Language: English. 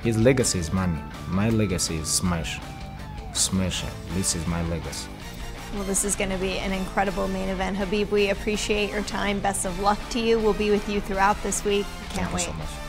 His legacy is money. My legacy is smash. Smashing. This is my legacy. Well, this is going to be an incredible main event. Khabib, we appreciate your time. Best of luck to you. We'll be with you throughout this week. Can't wait. Thank you so much.